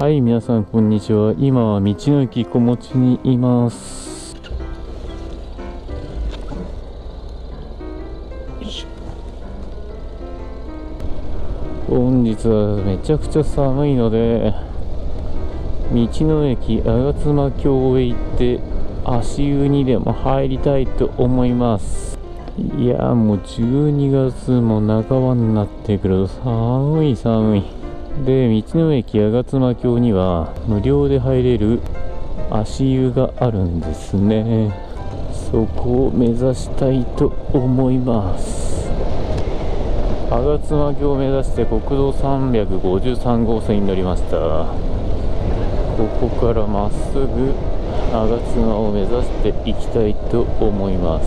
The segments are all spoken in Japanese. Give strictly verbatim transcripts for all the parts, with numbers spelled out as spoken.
はい、皆さんこんにちは。今は道の駅小持にいます。本日はめちゃくちゃ寒いので、道の駅吾妻峡へ行って足湯にでも入りたいと思います。いやもうじゅうにがつも半ばになってくると寒い寒いで、道の駅吾妻峡には無料で入れる足湯があるんですね。そこを目指したいと思います。吾妻峡を目指して国道さんびゃくごじゅうさん号線に乗りました。ここからまっすぐ吾妻を目指していきたいと思います。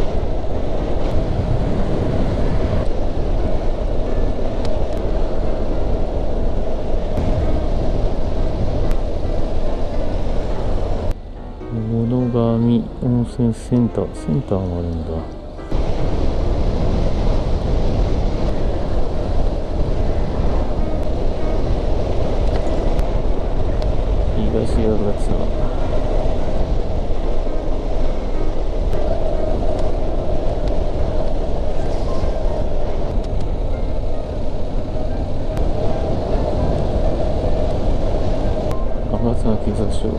物上温泉センター、センターもあるんだ。東吾妻。吾妻警察署。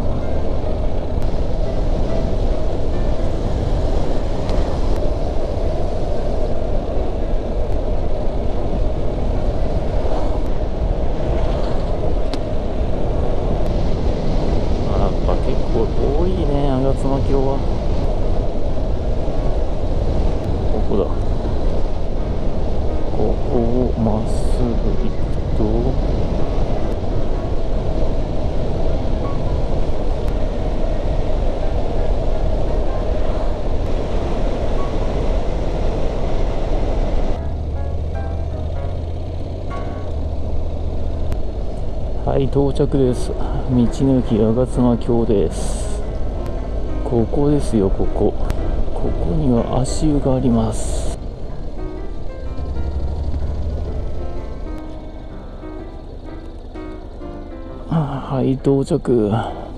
多いね、吾妻峡は。ここだ。ここをまっすぐ行くと、はい、到着です。道の駅吾妻峡です。ここですよ、ここ。ここには足湯があります。はい、到着。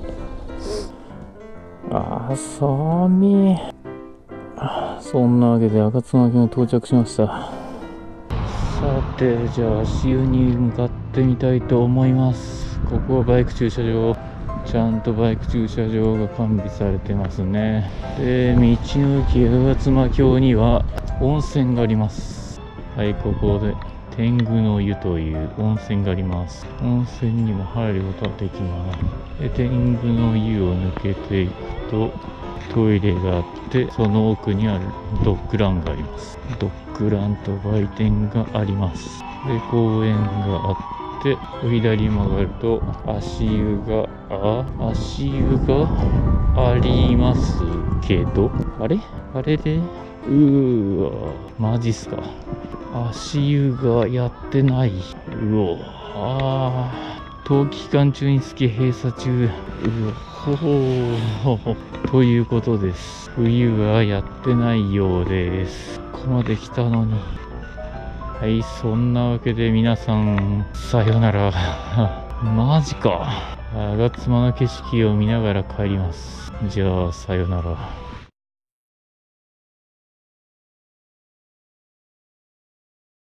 あー、寒い。そんなわけで吾妻峡に到着しました。さて、じゃあ足湯に向かってみたいと思います。ここはバイク駐車場。ちゃんとバイク駐車場が完備されてますね。で、道の駅吾妻峡には温泉があります。はい、ここで天狗の湯という温泉があります。温泉にも入ることができます。で、天狗の湯を抜けていくとトイレがあって、その奥にあるドッグランがあります。ドッグランと売店があります。で、公園があって左曲がると足湯があ足湯がありますけど、あれあれでうーわマジっすか。足湯がやってない。うおあー冬季期間中につき閉鎖中。うおほほということです。冬はやってないようです。ここまで来たのに。はい、そんなわけで皆さんさよなら。マジか。吾妻の景色を見ながら帰ります。じゃあさよなら。